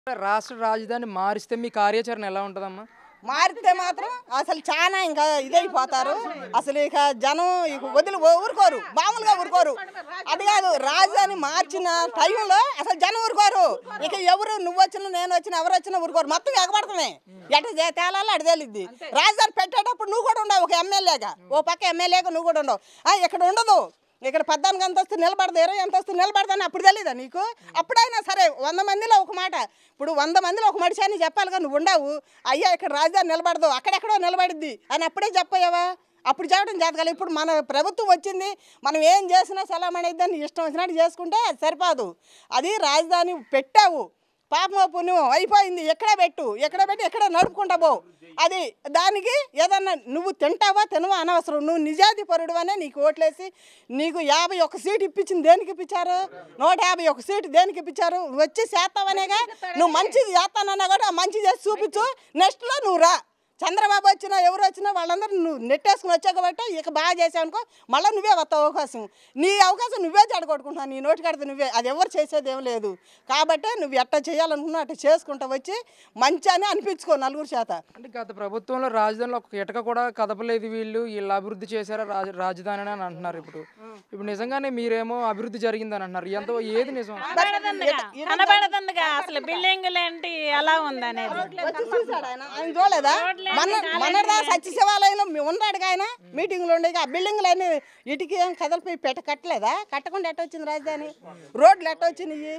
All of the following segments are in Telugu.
రాష్ట్ర రాజధాని మారిస్తే మీ కార్యాచరణ ఎలా ఉంటదమ్మా? మారితే మాత్రం అసలు చాలా ఇంకా ఇదైపోతారు. అసలు ఇక జనం ఇక వదిలి ఊరుకోరు, మామూలుగా ఊరుకోరు. అది కాదు, రాజధాని మార్చిన టైంలో అసలు జనం ఊరుకోరు. ఇక ఎవరు నువ్వు వచ్చినా నేను వచ్చినా ఎవరు వచ్చినా ఊరుకోరు. మొత్తం ఎగబడతామే, ఎట్లా తేలాలో అటు తేలిద్ది. రాజధాని పెట్టేటప్పుడు నువ్వు కూడా ఉండవు, ఒక ఎమ్మెల్యేగా ఓ పక్క ఎమ్మెల్యేగా నువ్వు కూడా ఉండవు. ఇక్కడ ఉండదు, ఇక్కడ 14 అంతస్తు నిలబడదు, 20 అంతస్తు నిలబడదని అప్పుడు తెలీదా నీకు? అప్పుడైనా సరే 100 మందిలో ఒక మాట, ఇప్పుడు 100 మందిలో ఒక మనిషి అని చెప్పాలిగా, నువ్వు ఉండవు. అయ్యా ఇక్కడ రాజధాని నిలబడదు, అక్కడెక్కడో నిలబడిద్ది అని అప్పుడే చెప్పావా? అప్పుడు చెప్పడం చేతకాలి. ఇప్పుడు మన ప్రభుత్వం వచ్చింది, మనం ఏం చేసినా సలామణిద్దని ఇష్టం వచ్చినట్టు చేసుకుంటే అది సరిపోదు. అది రాజధాని పెట్టావు, పాపమో పుణ్యమో అయిపోయింది, ఎక్కడే పెట్టి ఎక్కడ నడుపుకుంటా పో. అది దానికి ఏదన్నా నువ్వు తింటావా తినవా అనవసరం. నువ్వు నిజాతి పరుడు అనే నీకు ఓట్లేసి నీకు 51 సీటు ఇప్పించింది దేనికి ఇప్పించారు? 151 సీటు దేనికి ఇప్పించారు? వచ్చి చేస్తావనేగా. నువ్వు మంచిది చేస్తానన్నా కూడా మంచి చేసి చూపించు, నెక్స్ట్లో నువ్వు రా. చంద్రబాబు వచ్చినా ఎవరు వచ్చినా వాళ్ళందరూ నువ్వు నెట్టేసుకుని వచ్చావు కాబట్టి ఇక బాగా చేసావు అనుకో, మళ్ళీ నువ్వే వస్తావు అవకాశం. నీ అవకాశం నువ్వే చెడగొట్టుకుంటున్నావు, నీ నోటి కడితే నువ్వే. అది ఎవరు చేసేది ఏం లేదు. కాబట్టి నువ్వు ఎట్లా చేయాలనుకున్నావు అట్లా చేసుకుంటా వచ్చి మంచి అని అనిపించుకో నలుగురు చేత. అంటే గత ప్రభుత్వంలో రాజధానిలో ఒక ఇటక కూడా కదపలేదు, వీళ్ళు అభివృద్ధి చేశారా రాజధాని అని అంటున్నారు. ఇప్పుడు నిజంగానే మీరేమో అభివృద్ధి జరిగిందని అంటున్నారు. ఎంత ఏది నిజం? కనబడదండిగా అసలు బిల్డింగులు ఏంటి ఎలా ఉందనేది ఆయన చూడలేదా? మనదా సత్యశివాలయంలో ఉన్నాడుగా ఆయన, మీటింగ్లు ఉండే. ఆ బిల్డింగ్లు అన్నీ ఇటుకి ఏం కదలిపోయి కట్టలేదా? కట్టకుండా ఎట్ట వచ్చింది రాజధాని? రోడ్లు ఎట్ట వచ్చినాయి?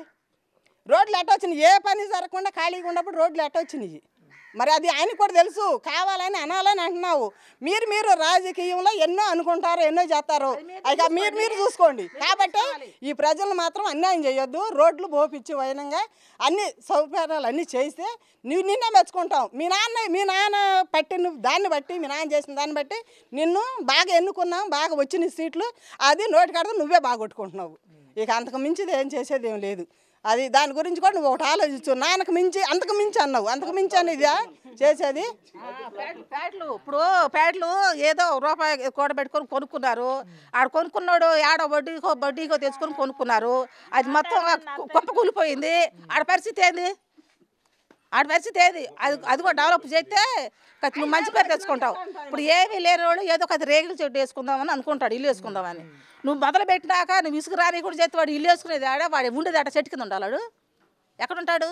ఏ పని జరగకుండా ఖాళీగా ఉన్నప్పుడు రోడ్లు ఎట్ట వచ్చినాయి? మరి అది ఆయనకు కూడా తెలుసు, కావాలని అనాలని అంటున్నావు. మీరు రాజకీయంలో ఎన్నో అనుకుంటారు, ఎన్నో చేస్తారు, ఇక మీరు చూసుకోండి. కాబట్టి ఈ ప్రజలను మాత్రం అన్యాయం చేయొద్దు. రోడ్లు పోపిచ్చి వైనంగా అన్ని సౌకర్యాలు అన్నీ చేస్తే నిన్నే మెచ్చుకుంటాం. మీ నాన్న పట్టిన దాన్ని బట్టి, మీ నాన్న చేసిన దాన్ని బట్టి నిన్ను బాగా ఎన్నుకున్నాం, బాగా వచ్చిన సీట్లు. అది నోటి కడతా నువ్వే బాగొట్టుకుంటున్నావు. ఇక అంతకు మించిది ఏం చేసేది ఏం లేదు. అది దాని గురించి కూడా నువ్వు ఒకటి ఆలోచించు. నాన్నకు మించి అంతకు మించి అన్నావు, అంతకు మించి అనేది చేసేది. ప్యాడ్లు ఏదో రూపాయి కూడబెట్టుకొని కొనుక్కున్నారు. ఆడ కొనుక్కున్నాడు ఆడ వడ్డీకో తెచ్చుకొని కొనుక్కున్నారు. అది మొత్తం కుప్ప కూలిపోయింది. ఆడ పరిస్థితి ఏది? అది కూడా డెవలప్ చేస్తే నువ్వు మంచి పేరు తెచ్చుకుంటావు. ఇప్పుడు ఏమీ లేని వాడు ఏదో ఒక రేగులు చెట్టు వేసుకుందామని అనుకుంటాడు, ఇల్లు వేసుకుందామని. నువ్వు మొదలు పెట్టినాక నువ్వు ఇసుకు రాని కూడా చేస్తే వాడు ఇల్లు వేసుకునేది ఆడ, వాడు ఉండేది ఆడ చెట్టు కింద ఉండాడు, ఎక్కడుంటాడు?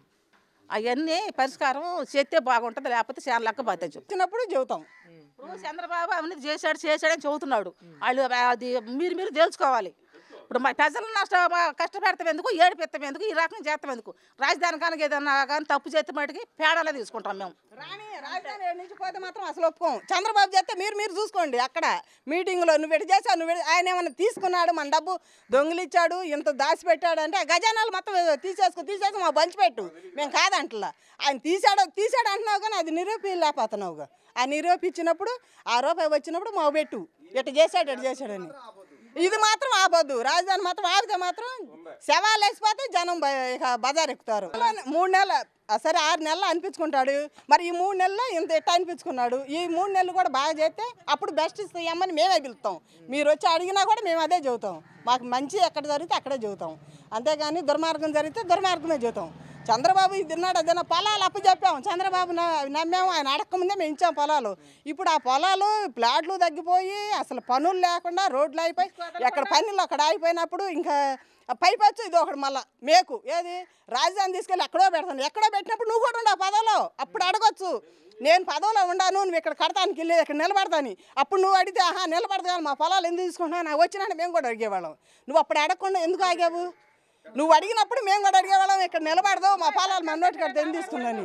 అవన్నీ పరిష్కారం చేస్తే బాగుంటుంది, లేకపోతే చాలా లెక్క బాధ్యత వచ్చినప్పుడు చెబుతాం. ఇప్పుడు చంద్రబాబు అవన్నీ చేశాడని చెబుతున్నాడు. వాళ్ళు అది మీరు తెలుసుకోవాలి. ఇప్పుడు ప్రజలను కష్టపెడతాం ఎందుకు, ఏడిపెత్తాం ఎందుకు, ఈ రకంగా చేస్తాం ఎందుకు? రాజధాని కనుక ఏదన్నా కానీ తప్పు చేస్తే మటుకి పేడాలే తీసుకుంటాం మేము. రాజధాని నుంచి పోతే మాత్రం అసలు ఒప్పుకోం. చంద్రబాబు చేస్తే మీరు చూసుకోండి. అక్కడ మీటింగ్లో నువ్వు ఎటు చేసావు, ఆయన ఏమన్నా తీసుకున్నాడు, మన డబ్బు దొంగిలిచ్చాడు, ఇంత దాచిపెట్టాడు అంటే ఆ గజానాలు మొత్తం తీసేసి మా పంచిపెట్టు. మేము కాదంటలా. ఆయన తీసాడు అంటున్నావు కానీ అది నిరూపించలేకపోతున్నావుగా. ఆ నిరూపించినప్పుడు ఆ రూపాయి వచ్చినప్పుడు మా పెట్టు, ఎటు చేశాడని. ఇది మాత్రం ఆపొద్దు. రాజధాని మాత్రం ఆపితే మాత్రం శవాలు వేసిపోతే జనం ఇక బజార్ ఎక్కుతారు. 3 నెలలు సరే 6 నెలలు అనిపించుకుంటాడు. మరి ఈ 3 నెలల్లో ఇంత ఎట్ట అనిపించుకున్నాడు. ఈ 3 నెలలు కూడా బాగా చేస్తే అప్పుడు బెస్ట్ ఇస్తామని మేమే పిలుస్తాం. మీరు వచ్చి అడిగినా కూడా మేము అదే చెబుతాం. మాకు మంచి ఎక్కడ జరిగితే అక్కడే చెబుతాం. అంతేగాని దుర్మార్గం జరిగితే దుర్మార్గమే చెబుతాం. చంద్రబాబు ఇది తిన్నాడు అదేనా పొలాలు అప్పు చెప్పాము, చంద్రబాబు నమ్మాము, ఆయన అడగకముందే మేము ఇచ్చాం పొలాలు. ఇప్పుడు ఆ పొలాలు ప్లాట్లు తగ్గిపోయి అసలు పనులు లేకుండా రోడ్లు అయిపోయి ఎక్కడ పనులు అక్కడ అయిపోయినప్పుడు ఇంకా పైపచ్చు ఇది ఒకటి మళ్ళీ మేకు ఏది రాజధాని తీసుకెళ్ళి ఎక్కడో పెట్టినప్పుడు నువ్వు కూడా ఉండవు పదవిలో. అప్పుడు అడగొచ్చు, నేను పదవిలో ఉండాను, నువ్వు ఇక్కడ కడతానికి వెళ్ళి ఇక్కడ నిలబడతాను. అప్పుడు నువ్వు అడిగితే నిలబడదు కానీ మా పొలాలు ఎందుకు తీసుకుంటున్నావు నాకు వచ్చినట్టు మేము కూడా అడిగేవాళ్ళం. నువ్వు అప్పుడు అడగకుండా ఎందుకు ఆగావు? నువ్వు అడిగినప్పుడు మేము కూడా అడిగేవాళ్ళం, ఇక్కడ నిలబడదావు మా పొలాలు మన నోటి కడితే ఎందుకు తీసుకున్నాను.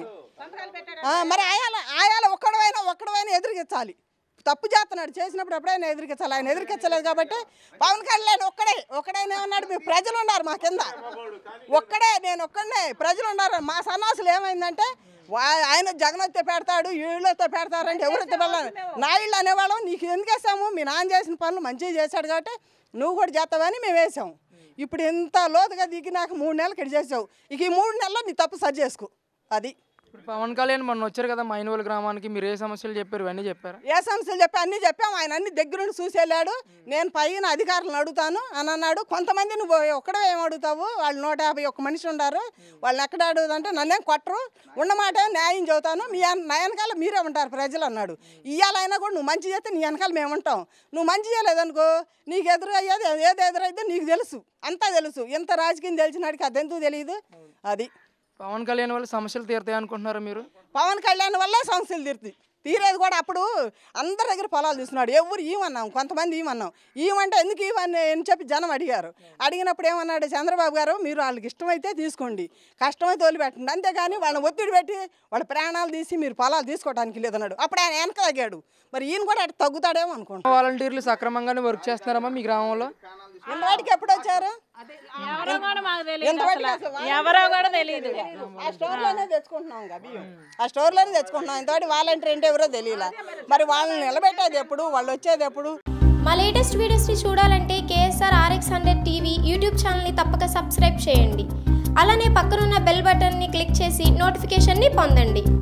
మరి ఆయాల ఒక్కడవైనా ఎదురుకించాలి. తప్పు చేస్తున్నాడు, చేసినప్పుడు ఎప్పుడైనా ఎదురుకించాలి. ఆయన ఎదురుకించలేదు కాబట్టి పవన్ కళ్యాణ్ ఒక్కడైనా ఉన్నాడు. మీ ప్రజలు ఉన్నారు మా కింద, నేను ఒక్కడనే ప్రజలు ఉన్నారు. మా సన్నాసులు ఏమైందంటే ఆయన జగనొత్తే పెడతాడు, వీళ్ళతో పెడతారంటే ఎవరైతే వెళ్ళాలి నా ఇళ్ళు అనేవాళ్ళం. నీకు ఎందుకు వేసాము? మీ నాన్న చేసిన పనులు మంచిగా చేశాడు కాబట్టి నువ్వు కూడా చేస్తావని మేము వేసాము. ఇప్పుడు ఇంత లోతుగా దిగి నాకు 3 నెలలు ఇక్కడ చేసావు. ఇక ఈ 3 నెలల్లో నీ తప్పు సరి చేసుకో. అది పవన్ కళ్యాణ్ మొన్న వచ్చారు కదా మైనవల్ గ్రామానికి, మీరు ఏ సమస్యలు చెప్పారు ఇవన్నీ చెప్పారా? ఏ సమస్యలు చెప్పి అన్నీ చెప్పాము. ఆయన అన్ని దగ్గరుండి చూసి వెళ్ళాడు. నేను పైన అధికారులను అడుగుతాను అని అన్నాడు. కొంతమంది నువ్వు ఒక్కడే ఏం అడుగుతావు, వాళ్ళు 151 మనిషి ఉన్నారు, వాళ్ళని ఎక్కడ అడుగుదంటే నన్నేం కొట్టరు, ఉన్నమాట న్యాయం చెబుతాను, నా వెనకాల మీరే ఉంటారు ప్రజలు అన్నాడు. ఇవాళైనా కూడా నువ్వు మంచి చేస్తే నీ వెనకాల మేము ఉంటాం, నువ్వు మంచి చేయలేదనుకో నీకు ఎదురయ్యేది ఏది ఎదురైతే నీకు తెలుసు, అంతా తెలుసు. ఇంత రాజకీయం తెలిసినాడికి అదెందుకు తెలియదు. అది పవన్ కళ్యాణ్ వల్ల సమస్యలు తీరుతాయి అనుకుంటున్నారా మీరు? పవన్ కళ్యాణ్ వల్ల సమస్యలు తీరేది కూడా. అప్పుడు అందరి దగ్గర పొలాలు తీసుకున్నాడు, ఎవరు ఇవన్నాం, కొంతమంది ఇవన్నాం. ఇవంటే ఎందుకు ఇవన్నీ అని చెప్పి జనం అడిగారు. అడిగినప్పుడు ఏమన్నాడు చంద్రబాబు గారు, మీరు వాళ్ళకి ఇష్టమైతే తీసుకోండి, కష్టమైతే వదిలిపెట్టండి, అంతేగాని వాళ్ళని ఒత్తిడి పెట్టి వాళ్ళ ప్రాణాలు తీసి మీరు పొలాలు తీసుకోవడానికి లేదన్నాడు. అప్పుడు ఆయన వెనక తగ్గాడు. మరి ఈయన కూడా అటు తగ్గుతాడేమో అనుకుంటా. వాలంటీర్లు సక్రమంగానే వర్క్ చేస్తున్నారమ్మా మీ గ్రామంలో? ఇంతవాటికి ఎప్పుడు వచ్చారు? ఎవరో కూడా మాకు తెలియదు, ఎవరో కూడా తెలియదు. ఆ స్టోర్లోనే తెచ్చుకుంటున్నాం బియ్యం, ఆ స్టోర్లోనే తెచ్చుకుంటున్నాం. ఇంతవాటి వాలంటీర్ అంటే ఎవరో తెలియలా. మరి వాళ్ళని నిలబెట్టేది ఎప్పుడు, వాళ్ళు వచ్చేది ఎప్పుడు? మా లేటెస్ట్ వీడియోస్ని చూడాలంటే కేఎస్ఆర్ RX100 టీవీ యూట్యూబ్ ఛానల్ని తప్పక సబ్స్క్రైబ్ చేయండి. అలానే పక్కనున్న బెల్ బటన్ని క్లిక్ చేసి నోటిఫికేషన్ని పొందండి.